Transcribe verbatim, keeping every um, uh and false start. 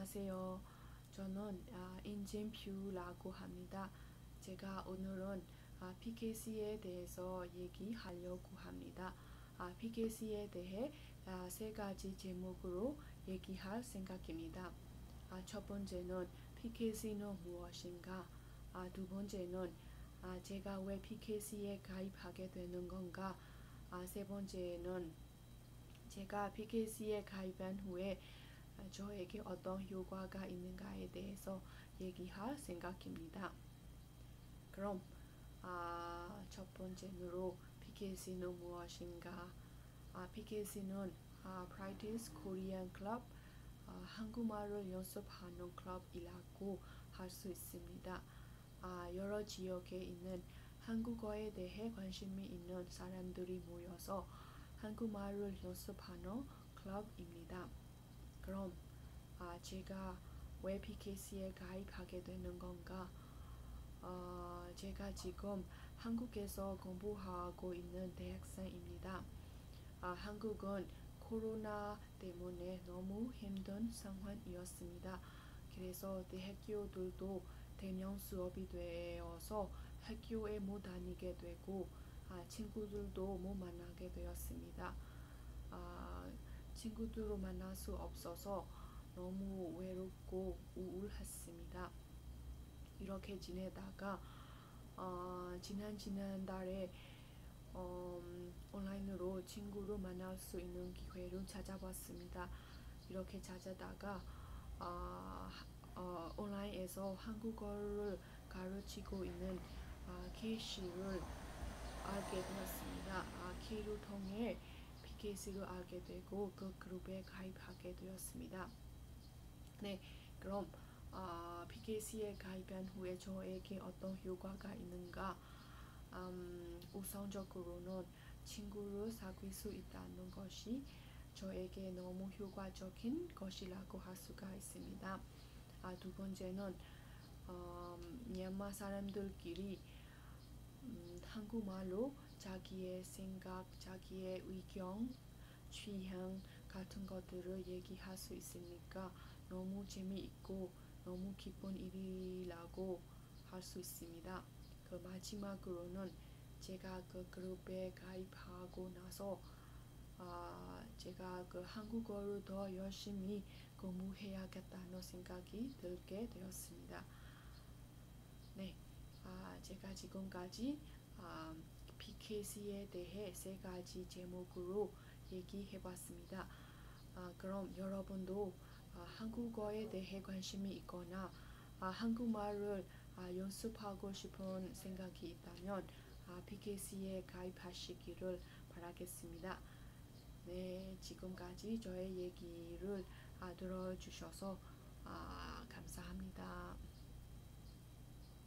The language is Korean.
안녕하세요. 저는 아, 인진표라고 합니다. 제가 오늘은 아, 피케이씨에 대해서 얘기하려고 합니다. 아, 피케이씨에 대해 아, 세 가지 제목으로 얘기할 생각입니다. 아, 첫 번째는 피케이씨는 무엇인가? 아, 두 번째는 아, 제가 왜 피케이씨에 가입하게 되는 건가? 아, 세 번째는 제가 피케이씨에 가입한 후에 저에게 어떤 효과가 있는가에 대해서 얘기할 생각입니다. 그럼 아, 첫 번째로 피케이씨는 무엇인가? 아, 피케이씨는 아, Practice Korean Club, 아, 한국말을 연습하는 클럽이라고 할 수 있습니다. 아, 여러 지역에 있는 한국어에 대해 관심이 있는 사람들이 모여서 한국말을 연습하는 클럽입니다. 그럼 아, 제가 왜 피케이씨에 가입하게 되는 건가? 어, 제가 지금 한국에서 공부하고 있는 대학생입니다. 아, 한국은 코로나 때문에 너무 힘든 상황이었습니다. 그래서 대학교들도 대면 수업이 되어서 학교에 못 다니게 되고 아, 친구들도 못 만나게 되었습니다. 아, 친구들을 만날 수 없어서 너무 외롭고 우울했습니다. 이렇게 지내다가 어, 지난 지난달에 어, 온라인으로 친구를 만날 수 있는 기회를 찾아봤습니다. 이렇게 찾아다가 어, 어, 온라인에서 한국어를 가르치고 있는 어, K씨를 알게 되었습니다. 아, K를 통해 피케이씨를 알게 되고 그 그룹에 가입하게 되었습니다. 네, 그럼 어, 피케이씨에 가입한 후에 저에게 어떤 효과가 있는가? 음, 우선적으로는 친구를 사귈 수 있다는 것이 저에게 너무 효과적인 것이라고 할 수가 있습니다. 아, 두 번째는 음, 미얀마 사람들끼리 음, 한국말로 자기의 생각, 자기의 의견, 취향 같은 것들을 얘기할 수 있으니까 너무 재미있고 너무 기쁜 일이라고 할 수 있습니다. 그 마지막으로는 제가 그 그룹에 가입하고 나서 아, 제가 그 한국어를 더 열심히 공부해야겠다는 생각이 들게 되었습니다. 네, 아, 제가 지금까지 아, 피케이씨에 대해 세 가지 제목으로 얘기해봤습니다. 아, 그럼 여러분도 아, 한국어에 대해 관심이 있거나 아, 한국말을 아, 연습하고 싶은 생각이 있다면 아, 피케이씨에 가입하시기를 바라겠습니다. 네, 지금까지 저의 얘기를 아, 들어주셔서 아, 감사합니다.